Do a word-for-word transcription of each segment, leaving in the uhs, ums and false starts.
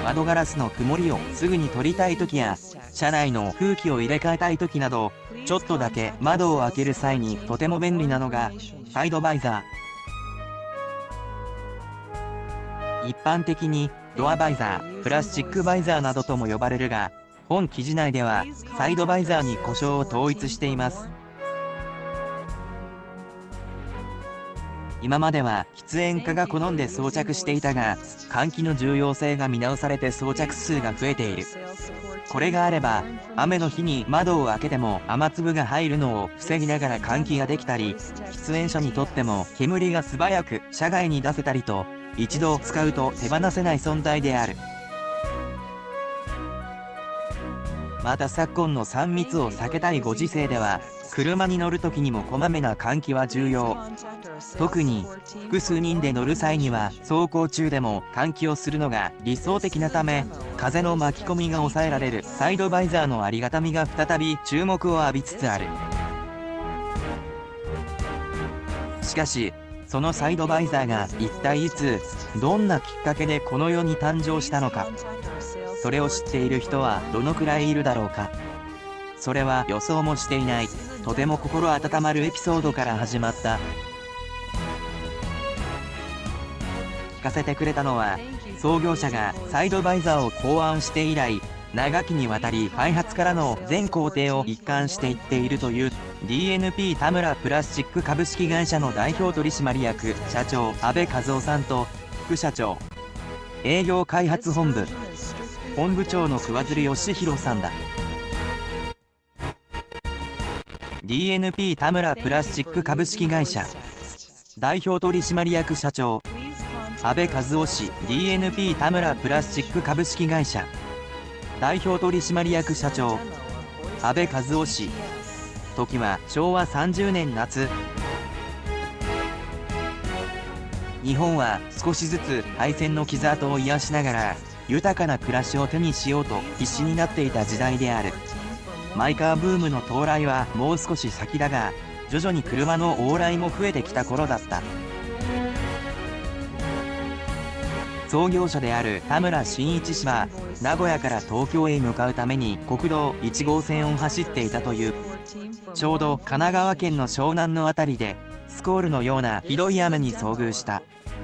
窓ガラスの曇りをすぐに取りたい時や、車内の空気を入れ替えたい時など、ちょっとだけ窓を開ける際にとても便利なのが、サイドバイザー。一般的に、ドアバイザー、プラスチックバイザーなどとも呼ばれるが、本記事内では、サイドバイザーに呼称を統一しています。今までは喫煙家が好んで装着していたが、換気の重要性が見直されて装着数が増えている。これがあれば、雨の日に窓を開けても雨粒が入るのを防ぎながら換気ができたり、喫煙者にとっても煙が素早く車外に出せたりと、一度使うと手放せない存在である。また昨今のさん密を避けたいご時世では、車に乗る時にもこまめな換気は重要。特に複数人で乗る際には走行中でも換気をするのが理想的なため、風の巻き込みが抑えられるサイドバイザーのありがたみが再び注目を浴びつつある。しかし、そのサイドバイザーが一体いつ、どんなきっかけでこの世に誕生したのか。それを知っている人はどのくらいいるだろうか。それは予想もしていない、とても心温まるエピソードから始まった。聞かせてくれたのは、創業者がサイドバイザーを考案して以来、長きにわたり開発からの全工程を一貫していっているという ディーエヌピー 田村プラスチック株式会社の代表取締役社長阿部和夫さんと、副社長営業開発本部本部長の桑鶴義弘さんだ。 ディーエヌピー 田村プラスチック株式会社代表取締役社長阿部和夫氏。 ディーエヌピー 田村プラスチック株式会社代表取締役社長阿部和夫氏。時はしょうわさんじゅうねん夏。日本は少しずつ敗戦の傷跡を癒しながら豊かな暮らしを手にしようと必死になっていた時代である。マイカーブームの到来はもう少し先だが、徐々に車の往来も増えてきた頃だった。創業者である田村真一氏は、名古屋から東京へ向かうために国道いち号線を走っていたという。ちょうど神奈川県の湘南のあたりで、スコールのようなひどい雨に遭遇した。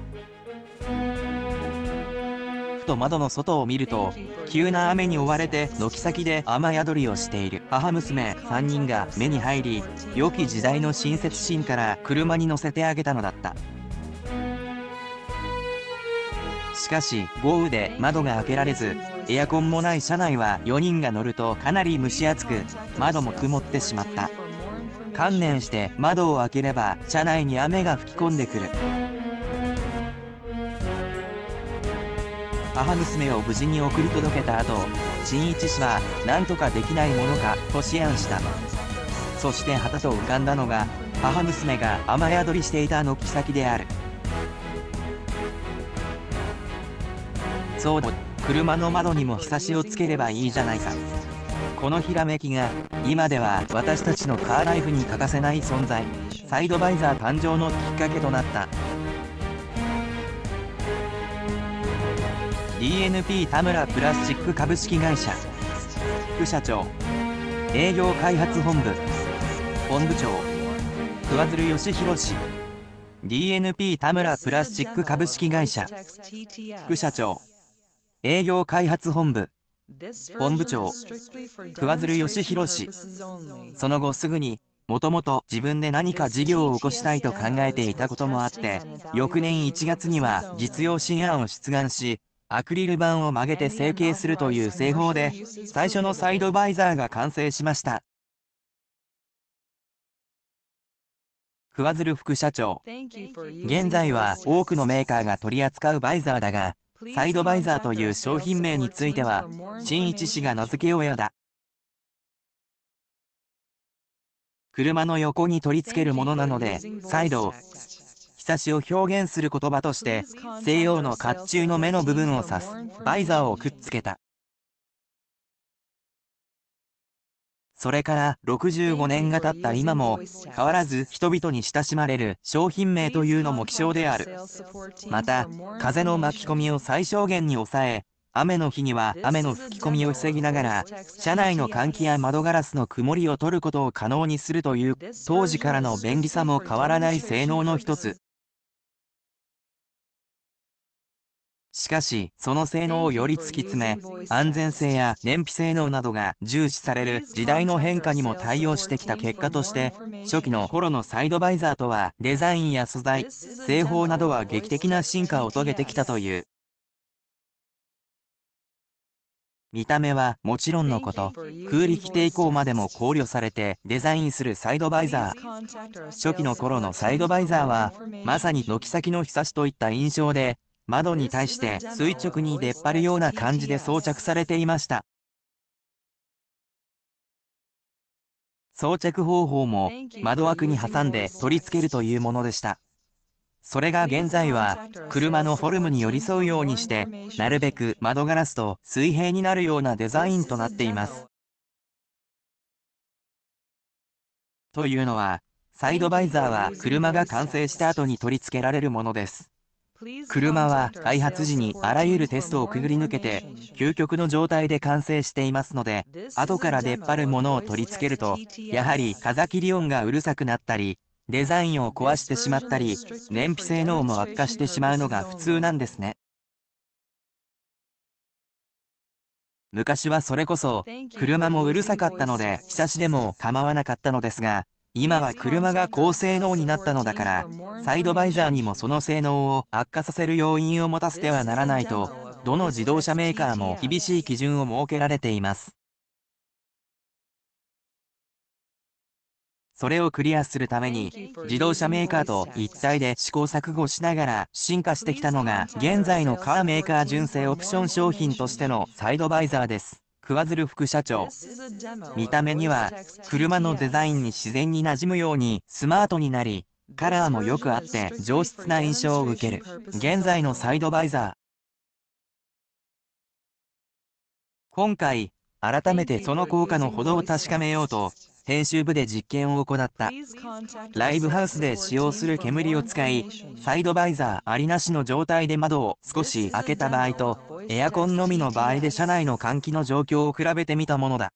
ふと窓の外を見ると、急な雨に追われて軒先で雨宿りをしている母娘さんにんが目に入り、良き時代の親切心から車に乗せてあげたのだった。しかし豪雨で窓が開けられず、エアコンもない車内はよにんが乗るとかなり蒸し暑く、窓も曇ってしまった。観念して窓を開ければ車内に雨が吹き込んでくる。母娘を無事に送り届けた後、真一氏は何とかできないものかと思案した。そしてはたと浮かんだのが、母娘が雨宿りしていた軒先である。そうだ、車の窓にもひさしをつければいいじゃないか。このひらめきが、今では私たちのカーライフに欠かせない存在、サイドバイザー誕生のきっかけとなった。ディーエヌピー 田村プラスチック株式会社副社長営業開発本部本部長桑鶴義弘氏。 ディーエヌピー 田村プラスチック株式会社副社長営業開発本部本部長桑鶴義弘氏。その後すぐにもともと自分で何か事業を起こしたいと考えていたこともあって、翌年いちがつには実用新案を出願し、アクリル板を曲げて成形するという製法で、最初のサイドバイザーが完成しました。桑鶴副社長。現在は多くのメーカーが取り扱うバイザーだが、サイドバイザーという商品名については、真一氏が名付け親だ。車の横に取り付けるものなので、サイドを、ひさしを表現する言葉として、西洋の甲冑の目の部分を指す、バイザーをくっつけた。それからろくじゅうごねんが経った今も、変わらず人々に親しまれる商品名というのも希少である。また、風の巻き込みを最小限に抑え、 雨の日には雨の吹き込みを防ぎながら、車内の換気や窓ガラスの曇りを取ることを可能にするという、当時からの便利さも変わらない性能の一つ。しかし、その性能をより突き詰め、安全性や燃費性能などが重視される時代の変化にも対応してきた結果として、初期の頃のサイドバイザーとはデザインや素材、製法などは劇的な進化を遂げてきたという。見た目はもちろんのこと、空力抵抗までも考慮されてデザインするサイドバイザー。初期の頃のサイドバイザーは、まさに軒先のひさしといった印象で、窓に対して垂直に出っ張るような感じで装着されていました。装着方法も窓枠に挟んで取り付けるというものでした。それが現在は車のフォルムに寄り添うようにして、なるべく窓ガラスと水平になるようなデザインとなっています。というのは、サイドバイザーは車が完成した後に取り付けられるものです。車は開発時にあらゆるテストをくぐり抜けて、究極の状態で完成していますので、後から出っ張るものを取り付けると、やはり風切り音がうるさくなったり、デザインを壊してしまったり、燃費性能も悪化してしまうのが普通なんですね。昔はそれこそ、車もうるさかったので、ひさしでも構わなかったのですが、今は車が高性能になったのだから、サイドバイザーにもその性能を悪化させる要因を持たせてはならないと、どの自動車メーカーも厳しい基準を設けられています。それをクリアするために、自動車メーカーと一体で試行錯誤しながら進化してきたのが、現在のカーメーカー純正オプション商品としてのサイドバイザーです。桑鶴副社長。見た目には、車のデザインに自然に馴染むようにスマートになり、カラーもよくあって上質な印象を受ける。現在のサイドバイザー。今回、改めてその効果のほどを確かめようと、編集部で実験を行った。ライブハウスで使用する煙を使い、サイドバイザーありなしの状態で窓を少し開けた場合と、エアコンのみの場合で車内の換気の状況を比べてみたものだ。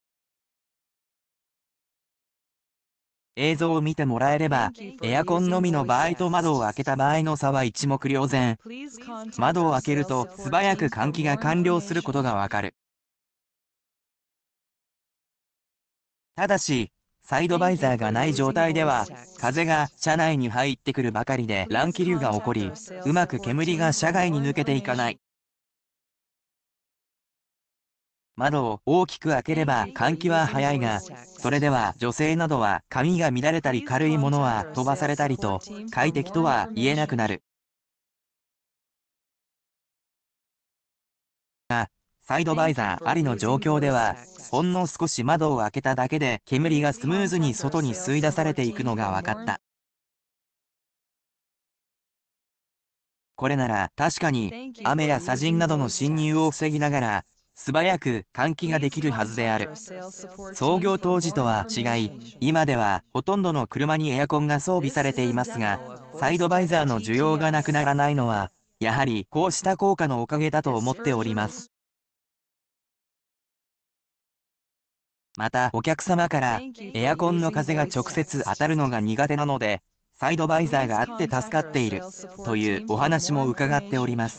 映像を見てもらえれば、エアコンのみの場合と窓を開けた場合の差は一目瞭然。窓を開けると素早く換気が完了することがわかる。ただし、サイドバイザーがない状態では、風が車内に入ってくるばかりで乱気流が起こり、うまく煙が車外に抜けていかない。窓を大きく開ければ換気は早いが、それでは女性などは髪が乱れたり軽いものは飛ばされたりと、快適とは言えなくなる。サイドバイザーありの状況では、ほんの少し窓を開けただけで煙がスムーズに外に吸い出されていくのが分かった。これなら確かに雨や砂塵などの侵入を防ぎながら素早く換気ができるはずである。創業当時とは違い、今ではほとんどの車にエアコンが装備されていますが、サイドバイザーの需要がなくならないのは、やはりこうした効果のおかげだと思っております。またお客様からエアコンの風が直接当たるのが苦手なので、サイドバイザーがあって助かっているというお話も伺っております。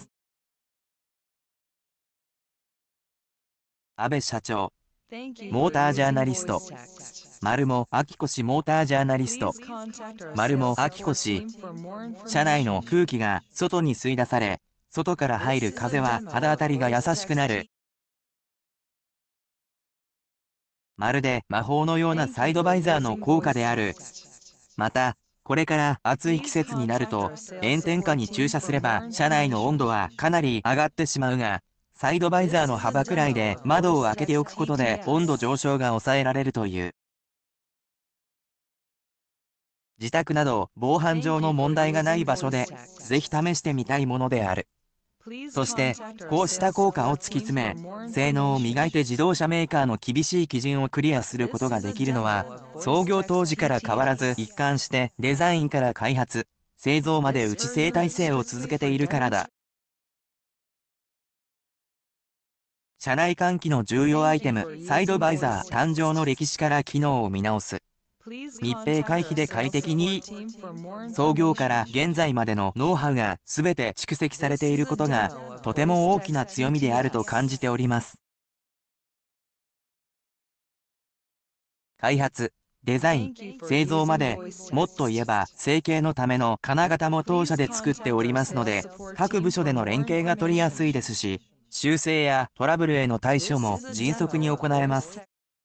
安倍社長、モータージャーナリスト、丸も明子氏モータージャーナリスト、丸も明子氏、車内の空気が外に吸い出され、外から入る風は肌当たりが優しくなる。まるで魔法のようなサイドバイザーの効果である。また、これから暑い季節になると、炎天下に駐車すれば車内の温度はかなり上がってしまうが、サイドバイザーの幅くらいで窓を開けておくことで温度上昇が抑えられるという。自宅など防犯上の問題がない場所で、ぜひ試してみたいものである。そして、こうした効果を突き詰め、性能を磨いて自動車メーカーの厳しい基準をクリアすることができるのは、創業当時から変わらず一貫してデザインから開発、製造まで内製体制を続けているからだ。 車内換気の重要アイテム、サイドバイザー誕生の歴史から機能を見直す。密閉回避で快適に。創業から現在までのノウハウが全て蓄積されていることが、とても大きな強みであると感じております。開発、デザイン、製造まで、もっと言えば成形のための金型も当社で作っておりますので、各部署での連携が取りやすいですし、修正やトラブルへの対処も迅速に行えます。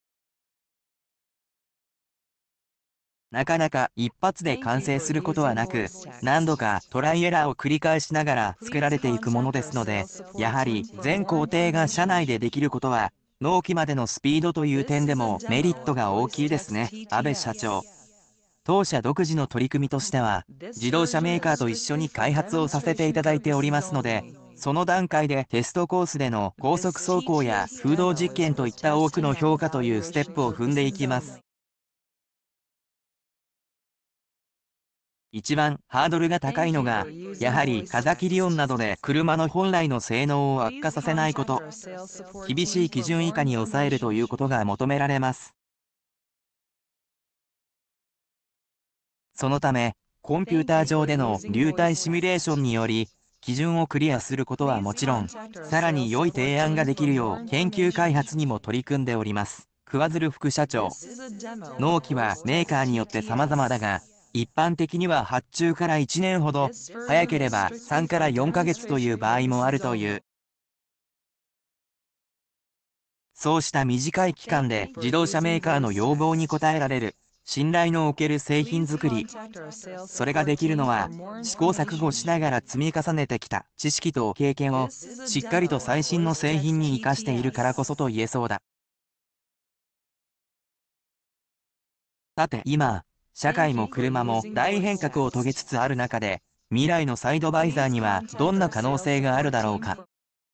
なかなか一発で完成することはなく、何度かトライエラーを繰り返しながら作られていくものですので、やはり全工程が社内でできることは、納期までのスピードという点でもメリットが大きいですね。安倍社長。当社独自の取り組みとしては、自動車メーカーと一緒に開発をさせていただいておりますので、その段階でテストコースでの高速走行や風洞実験といった多くの評価というステップを踏んでいきます。一番ハードルが高いのが、やはり風切り音などで車の本来の性能を悪化させないこと。厳しい基準以下に抑えるということが求められます。そのため、コンピューター上での流体シミュレーションにより、基準をクリアすることはもちろん、さらに良い提案ができるよう研究開発にも取り組んでおります。桑鶴副社長。納期はメーカーによって様々だが、一般的には発注からいちねんほど、早ければさんからよんかげつという場合もあるという。そうした短い期間で自動車メーカーの要望に応えられる、信頼のおける製品作り。それができるのは、試行錯誤しながら積み重ねてきた知識と経験を、しっかりと最新の製品に生かしているからこそと言えそうだ。さて今、社会も車も大変革を遂げつつある中で、未来のサイドバイザーにはどんな可能性があるだろうか。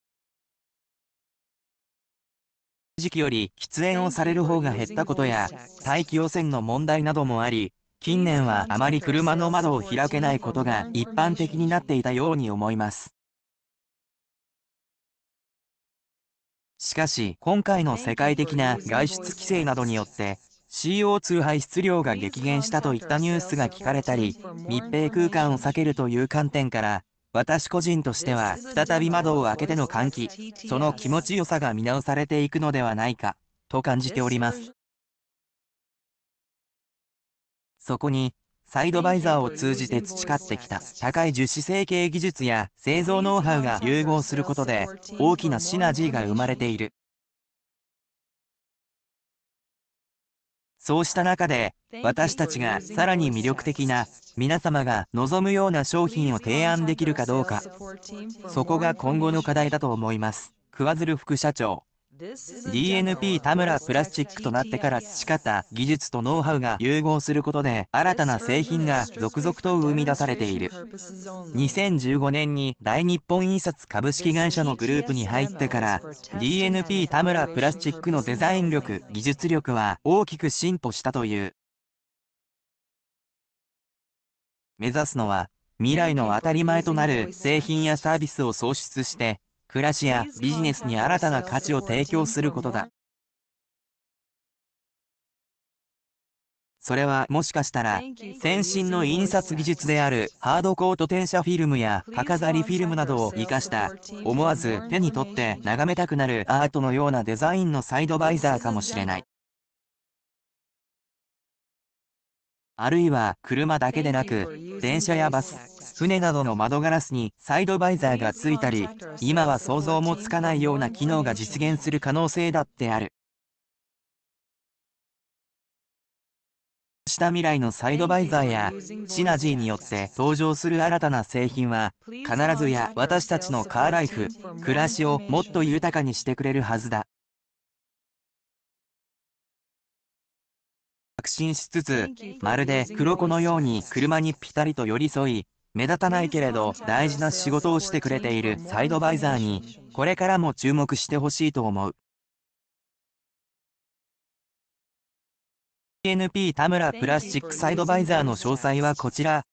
時期より喫煙をされる方が減ったことや、大気汚染の問題などもあり、近年はあまり車の窓を開けないことが一般的になっていたように思います。しかし、今回の世界的な外出規制などによって、シーオーツー 排出量が激減したといったニュースが聞かれたり、密閉空間を避けるという観点から、私個人としては再び窓を開けての換気、その気持ちよさが見直されていくのではないか、と感じております。そこに、サイドバイザーを通じて培ってきた高い樹脂成形技術や製造ノウハウが融合することで、大きなシナジーが生まれている。そうした中で、私たちがさらに魅力的な、皆様が望むような商品を提案できるかどうか、そこが今後の課題だと思います。桑鶴副社長。ディーエヌピー 田村プラスチックとなってから培った技術とノウハウが融合することで新たな製品が続々と生み出されている。にせんじゅうごねんに大日本印刷株式会社のグループに入ってから ディーエヌピー 田村プラスチックのデザイン力、技術力は大きく進歩したという。目指すのは未来の当たり前となる製品やサービスを創出して暮らしやビジネスに新たな価値を提供することだ。それはもしかしたら、先進の印刷技術であるハードコート転写フィルムや葉飾りフィルムなどを活かした、思わず手に取って眺めたくなるアートのようなデザインのサイドバイザーかもしれない。あるいは車だけでなく、電車やバス、船などの窓ガラスにサイドバイザーがついたり、今は想像もつかないような機能が実現する可能性だってある。した未来のサイドバイザーやシナジーによって登場する新たな製品は必ずや私たちのカーライフ、暮らしをもっと豊かにしてくれるはずだ。確信しつつ、まるで黒子のように車にぴたりと寄り添い、目立たないけれど大事な仕事をしてくれているサイドバイザーに、これからも注目してほしいと思う。ディーエヌピー 田村プラスチックサイドバイザーの詳細はこちら。